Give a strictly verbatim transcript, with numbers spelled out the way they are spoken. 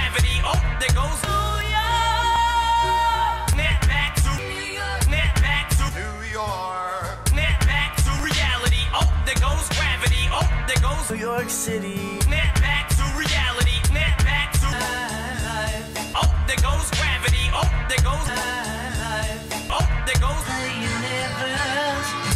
gravity. Oh, there goes New York. Net back to New York. Net back to New York. Net back to reality. Oh, there goes gravity. Oh, there goes New York City. Net back to reality. Net back to life. Oh, there goes gravity. Oh, there goes life. Oh, there goes the universe.